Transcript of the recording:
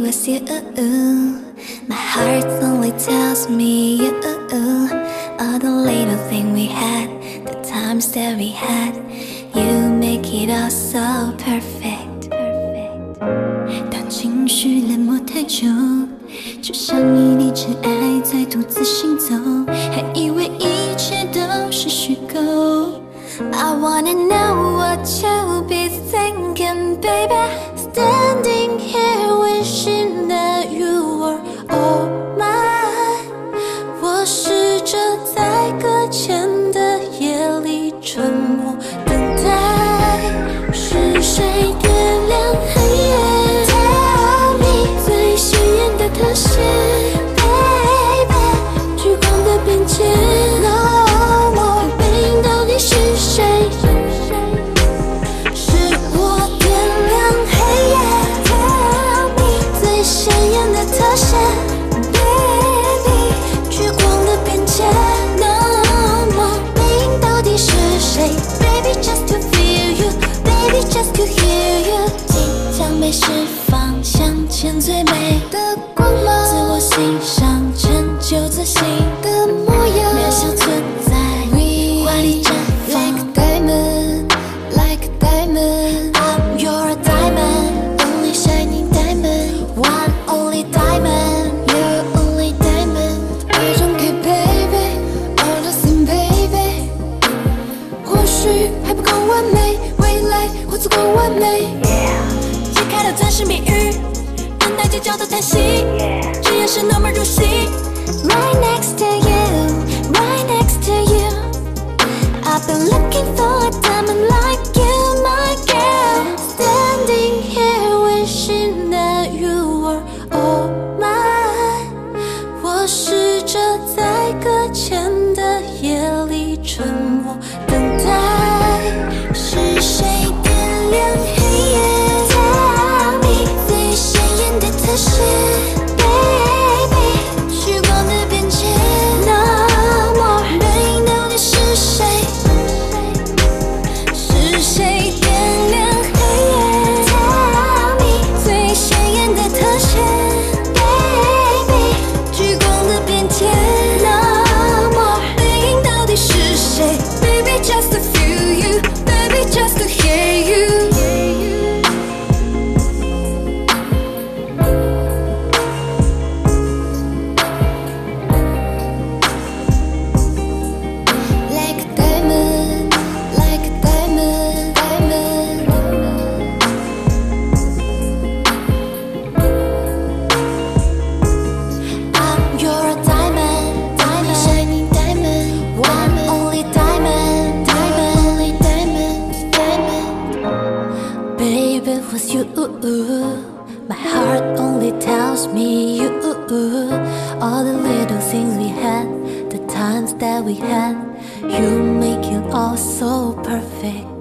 was you. My heart only tells me you. All the little things we had, the times that we had, you make it all so perfect. 当情绪冷漠太久，就像一粒尘埃在独自行走，还以为一切都是虚构。I wanna know what you'll be thinking, baby. Standing here wishing that you were all mine. 我试着在搁浅的夜里沉默等待，是谁点亮黑夜 ？Tell me 最鲜艳的特写 ，baby， 聚光的边界。No more， 背影到底是谁？是我点亮黑夜。Tell me 最鲜艳的特写 ，baby， 聚光的边界。No more， 背影到底是谁 ？Baby just to feel you， baby just to hear you。即将被释放，向前最美的光芒，自我欣赏，成就自信的模样，渺小存在，华丽绽放。Like a diamond, like a diamond. I'm your diamond, only shining diamond. One only diamond, you're only diamond. I don't care, baby, all the same, baby. 或许还不够完美，未来会足够完美。解开了钻石谜语，等待街角的叹息，只要是那么入戏。Right next to you, right next to you. I've been looking for a diamond like you, my girl. Standing here wishing that you were all mine. 我试着在搁浅的夜里沉默等待，是谁点亮黑夜 ？Tell me 最鲜艳的特写 ，baby， 虚光的边界。No more， 背影到底是谁？是谁点亮黑夜 ？Tell me 最鲜艳的特写 ，baby， 聚光的边界。No more， 背影到底是谁 ？Baby just to feel you, baby just to hear you. Like a diamond, like a diamond, diamond. I'm your diamond, diamond, shining diamond, one only diamond, diamond, only diamond, diamond. Baby, it was you. My heart only tells me you. All the little things we had, the times that we had, you make it all so perfect.